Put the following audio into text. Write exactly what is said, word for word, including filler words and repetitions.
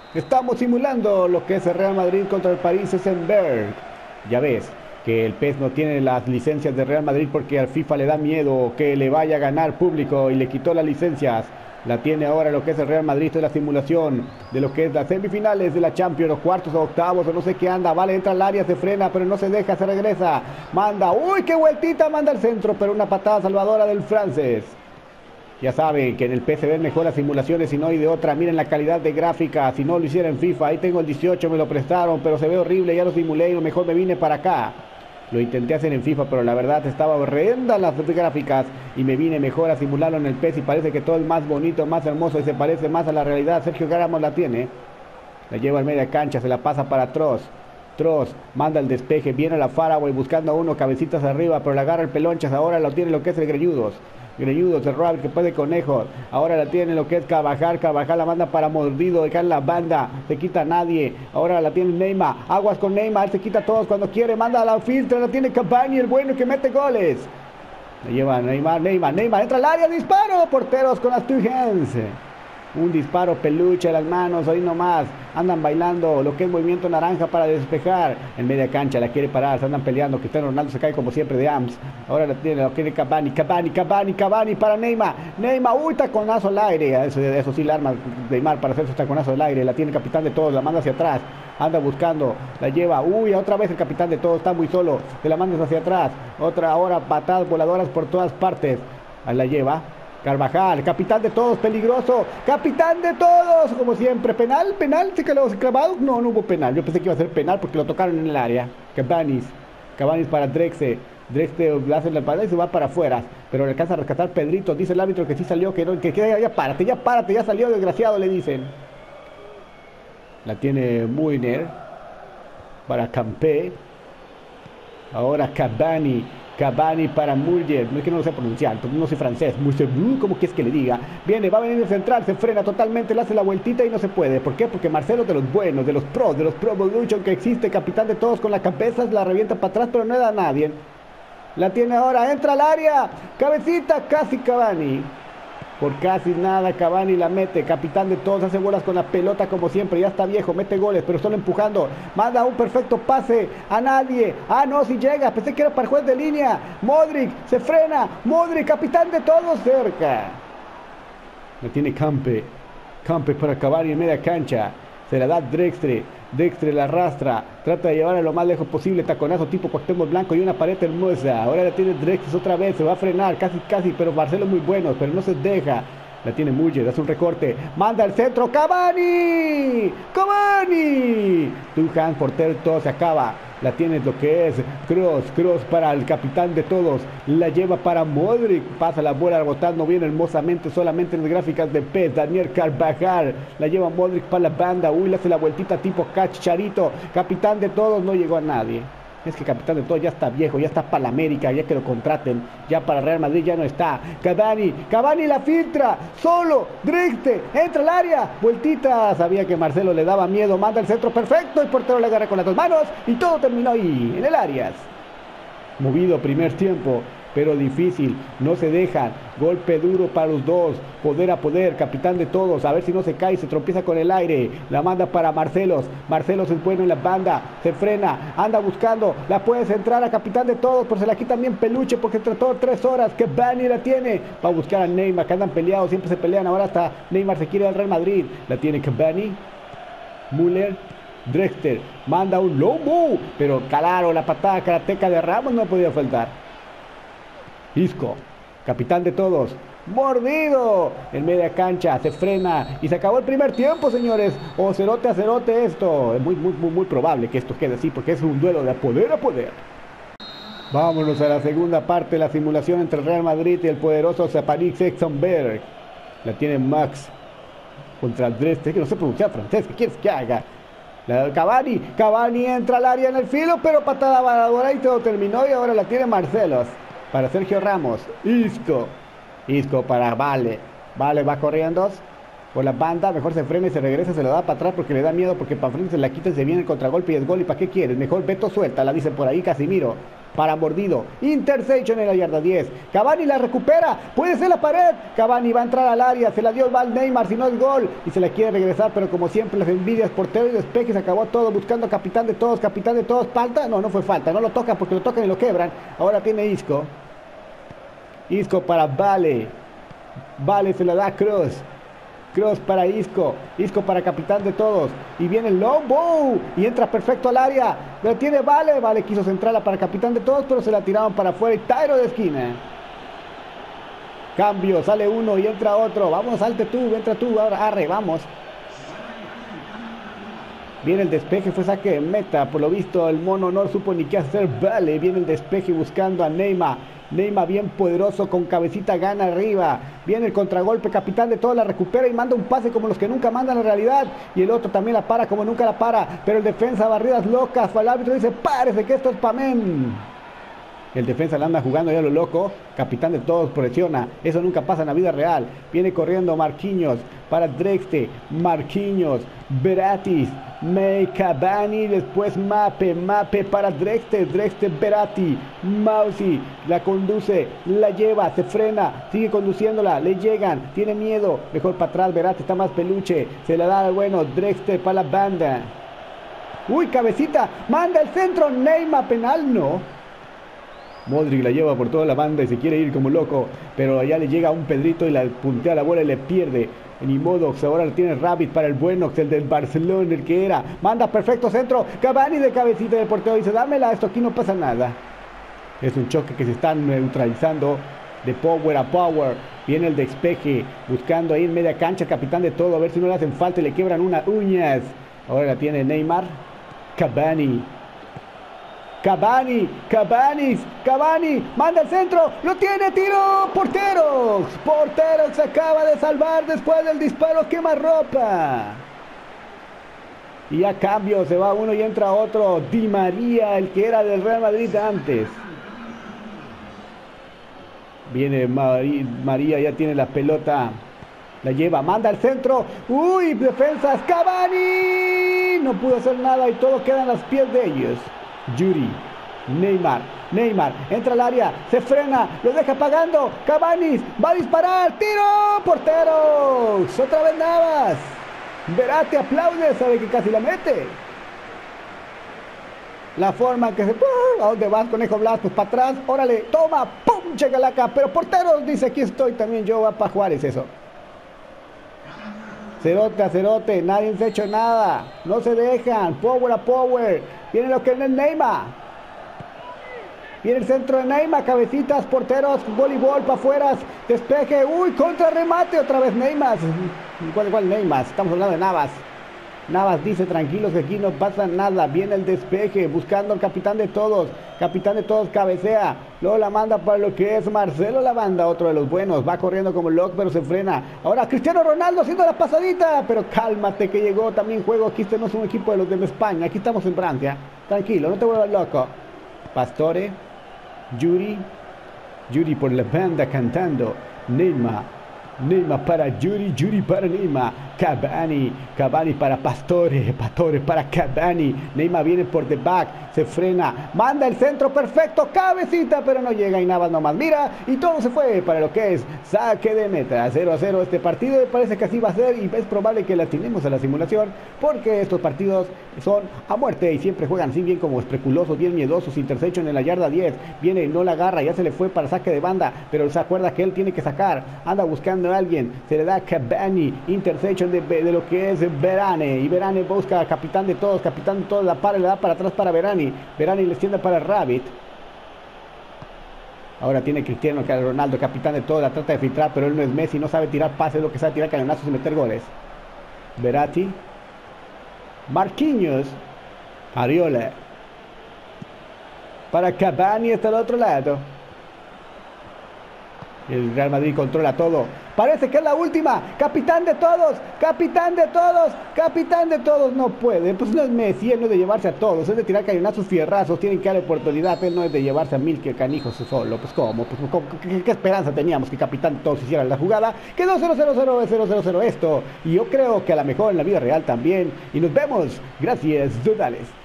Estamos simulando lo que es el Real Madrid contra el Paris Saint-Germain. Ya ves que el P E S no tiene las licencias de Real Madrid porque al FIFA le da miedo que le vaya a ganar público y le quitó las licencias. La tiene ahora lo que es el Real Madrid, de la simulación de lo que es las semifinales de la Champions, los cuartos o octavos o no sé qué anda. Vale, entra al área, se frena, pero no se deja, se regresa. Manda, uy, qué vueltita, manda al centro, pero una patada salvadora del francés. Ya saben que en el P C ven mejor las simulaciones y no hay de otra. Miren la calidad de gráfica, si no lo hiciera en FIFA. Ahí tengo el dieciocho, me lo prestaron, pero se ve horrible, ya lo simulé y lo mejor me vine para acá. Lo intenté hacer en FIFA, pero la verdad estaba horrenda las gráficas y me vine mejor a simularlo en el P E S y parece que todo es más bonito, más hermoso y se parece más a la realidad. Sergio Ramos la tiene, la lleva en media cancha, se la pasa para Tross. Tross manda el despeje, viene a la Faraway buscando a uno, cabecitas arriba, pero la agarra el Pelonchas, ahora lo tiene lo que es el Greñudos. Greñudos, el Rob que puede Conejo, ahora la tiene lo que es Carvajal, Carvajal la manda para Mordido, dejar la banda, se quita a nadie, ahora la tiene Neymar, aguas con Neymar, él se quita a todos cuando quiere, manda a la filtra, la tiene Cavani, el bueno que mete goles. La lleva Neymar, Neymar, Neymar, entra al área, disparo, porteros con las two hands. Un disparo peluche a las manos, ahí nomás, andan bailando lo que es movimiento naranja para despejar, en media cancha la quiere parar, se andan peleando, Cristiano Ronaldo se cae como siempre de Ams, ahora la tiene, lo quiere Cavani, Cavani, Cavani, Cavani para Neymar, Neymar, uy, taconazo al aire, eso, eso sí la arma Neymar para hacer su taconazo al aire, la tiene el capitán de todos, la manda hacia atrás, anda buscando, la lleva, uy, otra vez el capitán de todos, está muy solo, se la manda hacia atrás, otra ahora patadas voladoras por todas partes, ahí la lleva, Carvajal, capitán de todos, peligroso, capitán de todos, como siempre, penal, penal, se quedó clavado, no, no hubo penal, yo pensé que iba a ser penal porque lo tocaron en el área, Cavani, Cavani para Drexler, Drexler hace la parada y se va para afuera, pero le alcanza a rescatar Pedrito, dice el árbitro que sí salió, que no, que, que ya, ya párate, ya párate, ya salió desgraciado, le dicen. La tiene Muiner para Campé, ahora Cavani, Cavani para Muller, no es que no lo sé pronunciar, no soy francés, Muller, ¿cómo que es que le diga? Viene, va a venir el central, se frena totalmente, le hace la vueltita y no se puede. ¿Por qué? Porque Marcelo de los buenos, de los pros, de los pro evolution que existe, capitán de todos con la cabeza, la revienta para atrás, pero no da a nadie. La tiene ahora, entra al área, cabecita, casi Cavani. Por casi nada Cavani la mete, capitán de todos, hace bolas con la pelota como siempre, ya está viejo, mete goles, pero solo empujando, manda un perfecto pase a nadie, ah no, si llega, pensé que era para el juez de línea, Modric, se frena, Modric, capitán de todos, cerca. La tiene Campe, Campe para Cavani en media cancha, se la da Drexler, Drexler la arrastra, trata de llevarla lo más lejos posible, taconazo tipo Cuauhtémoc Blanco y una pared hermosa, ahora la tiene Drexler otra vez, se va a frenar, casi casi, pero Marcelo es muy bueno, pero no se deja, la tiene Muller, hace un recorte, manda al centro, Cavani, Cavani, Tuhan, portero, todo se acaba, la tiene lo que es Cross, Cross para el capitán de todos, la lleva para Modric, pasa la bola rebotando bien hermosamente, solamente en las gráficas de P E S, Daniel Carvajal, la lleva Modric para la banda, uy, le hace la vueltita tipo Cacharito, capitán de todos, no llegó a nadie. Es que capitán de todo ya está viejo, ya está para la América, ya que lo contraten, ya para Real Madrid ya no está. Cavani, Cavani la filtra, solo, Drexler, entra al área, vueltita, sabía que Marcelo le daba miedo, manda el centro perfecto, el portero le agarra con las dos manos y todo terminó ahí, en el área. Movido primer tiempo, pero difícil, no se dejan, golpe duro para los dos, poder a poder, capitán de todos, a ver si no se cae, se tropieza con el aire, la manda para Marcelos, Marcelos es bueno en la banda, se frena, anda buscando, la puede centrar a capitán de todos, pero se la quita bien Peluche porque trató tres horas, que Bani la tiene, va a buscar a Neymar, que andan peleados, siempre se pelean, ahora hasta Neymar se quiere al Real Madrid, la tiene Cavani, Müller, Drexler, manda un lomo, pero claro, la patada karateca de Ramos no podía faltar. Isco, capitán de todos, mordido en media cancha, se frena y se acabó el primer tiempo, señores, o cerote a cerote esto, es muy, muy, muy, muy probable que esto quede así porque es un duelo de poder a poder. Vámonos a la segunda parte de la simulación entre el Real Madrid y el poderoso Paris Saint-Germain. La tiene Max contra Drexler, que no sé pronunciar francés, ¿qué quieres que haga? La Cavani, Cavani entra al área en el filo, pero patada varadora y todo terminó y ahora la tiene Marcelos. Para Sergio Ramos, Isco, Isco para Vale, Vale va corriendo por la banda, mejor se frena y se regresa, se lo da para atrás porque le da miedo, porque para frente se la quita y se viene el contragolpe y es gol, y para qué quieres, mejor Beto suelta, la dice por ahí Casimiro, para Mordido. Interception en la yarda diez. Cavani la recupera. Puede ser la pared. Cavani va a entrar al área. Se la dio Val Neymar. Si no es gol. Y se la quiere regresar. Pero como siempre las envidias. Portero y despeje. Se acabó todo. Buscando a capitán de todos. Capitán de todos. Falta. No, no fue falta. No lo tocan porque lo tocan y lo quebran. Ahora tiene Isco. Isco para Vale. Vale se la da a Kroos. Kroos para Isco. Isco para capitán de todos. Y viene el Lobo. Y entra perfecto al área. Lo tiene Vale. Vale quiso centrarla para capitán de todos. Pero se la tiraron para afuera. Y tiro de esquina. Cambio. Sale uno y entra otro. Vamos, salte tú. Entra tú. Ahora arre. Vamos. Viene el despeje. Fue saque de meta. Por lo visto el mono no supo ni qué hacer. Vale. Viene el despeje buscando a Neymar. Neymar bien poderoso con cabecita gana arriba. Viene el contragolpe, capitán de todo la recupera y manda un pase como los que nunca mandan en realidad. Y el otro también la para como nunca la para. Pero el defensa barridas locas. El árbitro dice, párese que esto es Pamén. El defensa la anda jugando ya lo loco. Capitán de todos presiona. Eso nunca pasa en la vida real. Viene corriendo Marquinhos para Drexte. Marquinhos. Verratti. May Cavani. Después Mape. Mape para Drexte. Drexte Verratti. Mausi. La conduce. La lleva. Se frena. Sigue conduciéndola. Le llegan. Tiene miedo. Mejor para atrás. Verratti está más peluche. Se la da al bueno. Drexte para la banda. Uy, cabecita. Manda el centro. Neymar. Penal no. Modric la lleva por toda la banda y se quiere ir como loco, pero allá le llega un Pedrito y la puntea la bola y le pierde. Ni modo, ahora tiene Rabbit para el bueno, el del Barcelona, el que era. Manda perfecto centro, Cavani de cabecita de portero dice, dámela, esto aquí no pasa nada. Es un choque que se están neutralizando de power a power. Viene el despeje, buscando ahí en media cancha, capitán de todo, a ver si no le hacen falta y le quiebran unas uñas. Ahora la tiene Neymar, Cavani. Cavani, Cavani, Cavani, manda el centro, lo tiene, tiro, porteros, porteros se acaba de salvar después del disparo, quema ropa. Y a cambio se va uno y entra otro, Di María, el que era del Real Madrid antes. Viene María, ya tiene la pelota, la lleva, manda el centro, uy, defensas, Cavani, no pudo hacer nada y todo queda en los pies de ellos. Yuri, Neymar, Neymar, entra al área, se frena, lo deja pagando, Cavani, va a disparar, tiro, porteros, otra vez Navas, Verratti aplaude, sabe que casi la mete. La forma que se, ¡pum! ¿A dónde vas, Conejo Blas? Pues para atrás, órale, toma, pum, llega la acá, pero porteros, dice, aquí estoy también yo, va para Juárez eso. Cerote a cerote, nadie se ha hecho nada, no se dejan, power a power, viene lo que es Neymar, viene el centro de Neymar, cabecitas, porteros, voleibol para afuera, despeje, uy, contra remate, otra vez Neymar, ¿cuál, cuál Neymar? Estamos hablando de Navas. Navas dice, tranquilos que aquí no pasa nada, viene el despeje, buscando al capitán de todos, capitán de todos cabecea, luego la manda para lo que es Marcelo Lavanda, otro de los buenos, va corriendo como loco pero se frena, ahora Cristiano Ronaldo haciendo la pasadita, pero cálmate que llegó también juego, aquí este no es un equipo de los de España, aquí estamos en Francia, tranquilo, no te vuelvas loco. Pastore, Yuri, Yuri por la banda cantando, Neymar. Neymar para Yuri, Yuri para Neymar, Cavani, Cavani para Pastore, Pastore para Cavani, Neymar viene por the back, se frena, manda el centro perfecto, cabecita, pero no llega y Navas nomás mira, y todo se fue para lo que es saque de meta, cero a cero este partido, y parece que así va a ser, y es probable que la atinemos a la simulación, porque estos partidos son a muerte, y siempre juegan así bien como especulosos, bien miedosos, interception en la yarda diez, viene, no la agarra, ya se le fue para saque de banda, pero se acuerda que él tiene que sacar, anda buscando a alguien, se le da a Cavani, interception de, de lo que es Verane, y Verane busca al capitán de todos, capitán de todos, la para y le da para atrás para Verani, Verani le extiende para Rabbit, ahora tiene Cristiano Ronaldo, capitán de todos, la trata de filtrar, pero él no es Messi, no sabe tirar pases, lo que sabe tirar cañonazos y meter goles. Verratti, Marquinhos, Ariola, para Cavani hasta el otro lado. El Real Madrid controla todo. Parece que es la última. Capitán de todos. Capitán de todos. Capitán de todos. No puede. Pues no es Messi. Él no es de llevarse a todos. Es de tirar cañonazos fierrazos. Tienen que darle oportunidad. Él no es de llevarse a mil que canijos solo. Pues cómo. Pues, ¿cómo? ¿Qué, qué esperanza teníamos que Capitán de todos hiciera la jugada? Quedó cero cero cero cero cero cero esto. Y yo creo que a lo mejor en la vida real también. Y nos vemos. Gracias. Dudales.